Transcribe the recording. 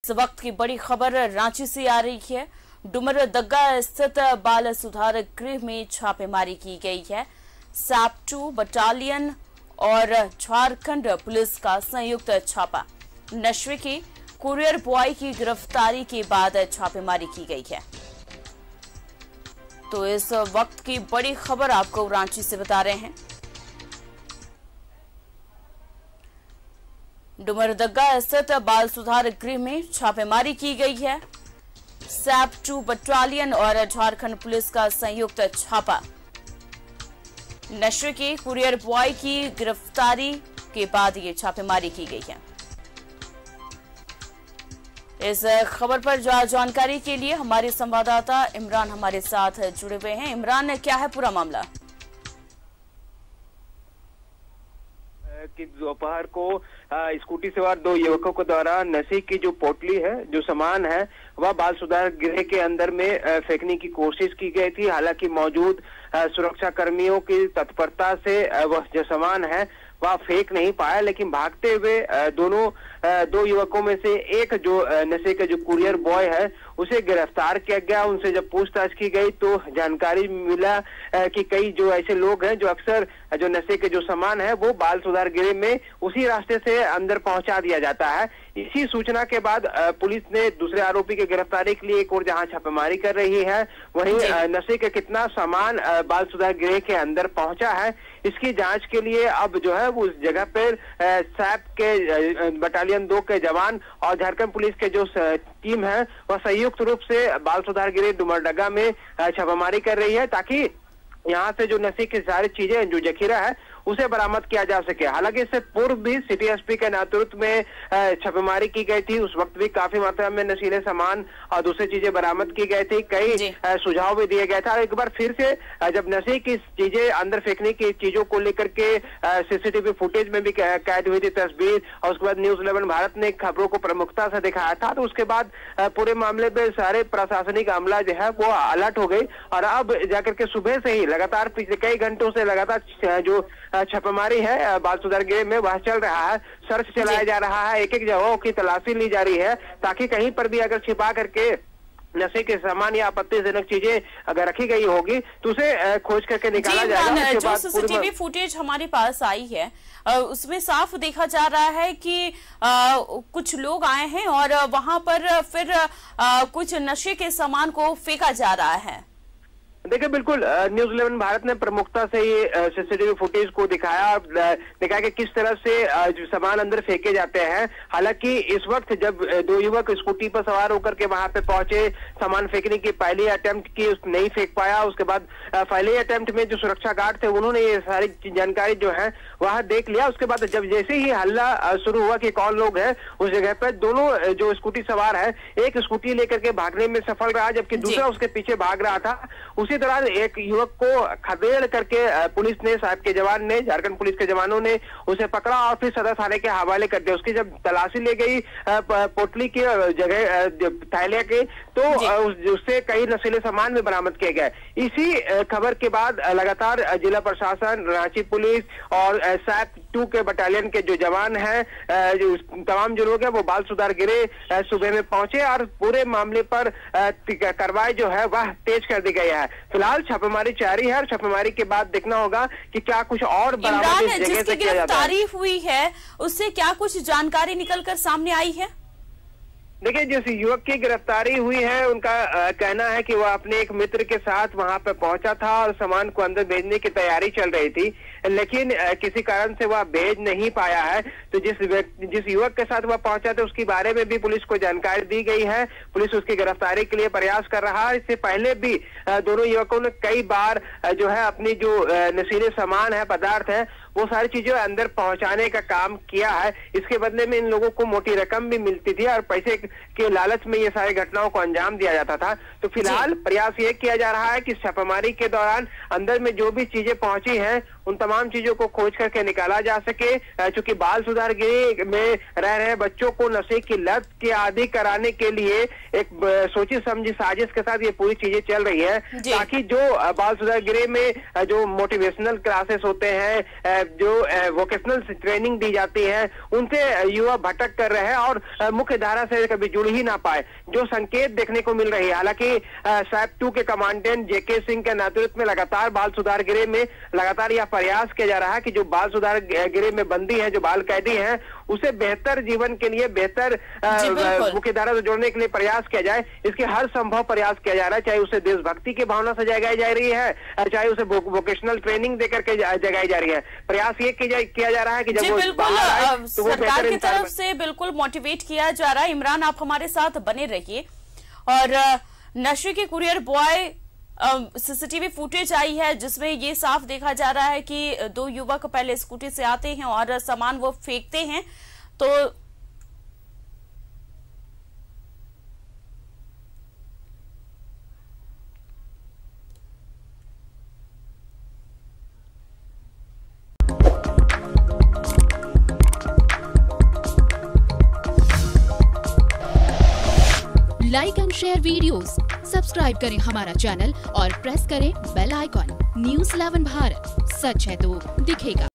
इस वक्त की बड़ी खबर रांची से आ रही है। डुमरदग्गा स्थित बाल सुधार गृह में छापेमारी की गई है। सैप 2 बटालियन और झारखंड पुलिस का संयुक्त छापा। नशे के कुरियर बॉय की गिरफ्तारी के बाद छापेमारी की गई है। तो इस वक्त की बड़ी खबर आपको रांची से बता रहे हैं। डुमरदग्गा स्थित बाल सुधार गृह में छापेमारी की गई है। सैप 2 बटालियन और झारखंड पुलिस का संयुक्त छापा। नशे के कुरियर बॉय की गिरफ्तारी के बाद ये छापेमारी की गई है। इस खबर पर जानकारी के लिए हमारे संवाददाता इमरान हमारे साथ जुड़े हुए हैं। इमरान, क्या है पूरा मामला? कि दोपहर को स्कूटी सवार 2 युवकों के द्वारा नशे की जो पोटली है, जो सामान है, वह बाल सुधार गृह के अंदर में फेंकने की कोशिश की गई थी। हालांकि मौजूद सुरक्षा कर्मियों की तत्परता से वह जो सामान है वह फेंक नहीं पाया, लेकिन भागते हुए दोनों 2 युवकों में से एक जो नशे का जो कुरियर बॉय है उसे गिरफ्तार किया गया। उनसे जब पूछताछ की गई तो जानकारी मिला कि कई जो ऐसे लोग हैं जो अक्सर जो नशे के जो सामान है वो बाल सुधार गृह में उसी रास्ते से अंदर पहुंचा दिया जाता है। इसी सूचना के बाद पुलिस ने दूसरे आरोपी की गिरफ्तारी के लिए एक और जहां छापेमारी कर रही है, वहीं नशे का कितना सामान बाल सुधार गृह के अंदर पहुंचा है इसकी जांच के लिए अब जो है वो उस जगह पर सैप के बटालियन 2 के जवान और झारखंड पुलिस के जो टीम है वह संयुक्त रूप से बाल सुधार गृह डुमरदग्गा में छापेमारी कर रही है, ताकि यहाँ से जो नशे की सारी चीजें जो जखीरा है उसे बरामद किया जा सके। हालांकि इससे पूर्व भी सिटी एसपी के नेतृत्व में छापेमारी की गई थी। उस वक्त भी काफी मात्रा में नशीले सामान और दूसरी चीजें बरामद की गई थी। कई सुझाव भी दिए गए था। एक बार फिर से जब नशे की चीजें अंदर फेंकने की चीजों को लेकर के सीसीटीवी फुटेज में भी कैद हुई थी तस्वीर, और उसके बाद न्यूज 11 भारत ने खबरों को प्रमुखता से दिखाया था। तो उसके बाद पूरे मामले में सारे प्रशासनिक अमला जो है वो अलर्ट हो गई, और अब जाकर के सुबह से ही लगातार पिछले कई घंटों से लगातार जो छापेमारी है बाल सुधार गृह में वह चल रहा है। सर्च चलाया जा रहा है, एक जगहों की तलाशी ली जा रही है, ताकि कहीं पर भी अगर छिपा करके नशे के सामान या आपत्तिजनक चीजें अगर रखी गई होगी तो उसे खोज करके निकाला जाएगा। जो सीसीटीवी फुटेज हमारे पास आई है उसमें साफ देखा जा रहा है कि कुछ लोग आए हैं और वहां पर फिर कुछ नशे के सामान को फेंका जा रहा है। देखिए, बिल्कुल न्यूज 11 भारत ने प्रमुखता से ये सीसीटीवी फुटेज को दिखाया कि किस तरह से सामान अंदर फेंके जाते हैं। हालांकि इस वक्त जब 2 युवक स्कूटी पर सवार होकर के वहां पे पहुंचे, सामान फेंकने की पहली अटेम्प्ट की, नहीं फेंक पाया। उसके बाद पहले अटेम्प्ट में जो सुरक्षा गार्ड थे उन्होंने ये सारी जानकारी जो है वह देख लिया। उसके बाद जब जैसे ही हल्ला शुरू हुआ कि कौन लोग है उस जगह पर, दोनों जो स्कूटी सवार है एक स्कूटी लेकर के भागने में सफल रहा, जबकि दूसरा उसके पीछे भाग रहा था। उसी दौरान एक युवक को खदेड़ करके पुलिस ने, साहब के जवान ने, झारखंड पुलिस के जवानों ने उसे पकड़ा और फिर सदर थाने के हवाले कर दिया। उसकी जब तलाशी ली गई पोटली की जगह थैले के, तो उससे कई नशीले सामान भी बरामद किए गए। इसी खबर के बाद लगातार जिला प्रशासन, रांची पुलिस और सैप 2 के बटालियन के जो जवान हैं, तमाम जो लोग हैं वो बाल सुधार गृह सुबह में पहुंचे और पूरे मामले पर कार्रवाई जो है वह तेज कर दी गई है। फिलहाल छापेमारी जारी है और छापेमारी के बाद देखना होगा कि क्या कुछ और बरामद इस जगह से किया जाता है। गिरफ्तारी हुई है उससे क्या कुछ जानकारी निकलकर सामने आई है? देखिए, जिस युवक की गिरफ्तारी हुई है उनका कहना है कि वह अपने एक मित्र के साथ वहां पर पहुंचा था और सामान को अंदर भेजने की तैयारी चल रही थी, लेकिन किसी कारण से वह भेज नहीं पाया है। तो जिस युवक के साथ वह पहुंचा था उसके बारे में भी पुलिस को जानकारी दी गई है। पुलिस उसकी गिरफ्तारी के लिए प्रयास कर रहा है। इससे पहले भी दोनों युवकों ने कई बार जो है अपनी जो नशीले सामान है, पदार्थ है, वो सारी चीजें अंदर पहुंचाने का काम किया है। इसके बदले में इन लोगों को मोटी रकम भी मिलती थी और पैसे के लालच में ये सारी घटनाओं को अंजाम दिया जाता था। तो फिलहाल प्रयास ये किया जा रहा है कि छापेमारी के दौरान अंदर में जो भी चीजें पहुंची हैं उन तमाम चीजों को खोज करके निकाला जा सके। चूंकि बाल सुधार गृह में रह रहे बच्चों को नशे की लत के आदी कराने के लिए एक सोची समझी साजिश के साथ ये पूरी चीजें चल रही है, ताकि जो बाल सुधार गृह में जो मोटिवेशनल क्लासेस होते हैं, जो वोकेशनल ट्रेनिंग दी जाती है, उनसे युवा भटक कर रहे हैं और मुख्य धारा से कभी जुड़ ही ना पाए, जो संकेत देखने को मिल रही है। हालांकि सैप 2 के कमांडेंट जेके सिंह के नेतृत्व में लगातार बाल सुधार गृह में लगातार यह प्रयास किया जा रहा है कि जो बाल सुधार गृह में बंदी है, जो बाल कैदी हैं, उसे बेहतर जीवन के लिए, बेहतर मुख्य धारा से जोड़ने के लिए प्रयास किया जाए। इसके हर संभव प्रयास किया जा रहा है, चाहे उसे देशभक्ति की भावना से जगाई जा रही है, चाहे उसे वोकेशनल ट्रेनिंग देकर के जगाई जा रही है। प्रयास ये किया जा रहा है कि जब वो बाहर आए तो वो सरकार की तरफ से बिल्कुल मोटिवेट किया जा रहा है। इमरान, आप हमारे साथ बने रहिए। और नशे के कुरियर बॉय सीसीटीवी फुटेज आई है जिसमें ये साफ देखा जा रहा है कि 2 युवक पहले स्कूटी से आते हैं और सामान वो फेंकते हैं। तो like and share videos, subscribe करें हमारा चैनल और प्रेस करें बेल आइकॉन। न्यूज़ 11 भारत, सच है तो दिखेगा।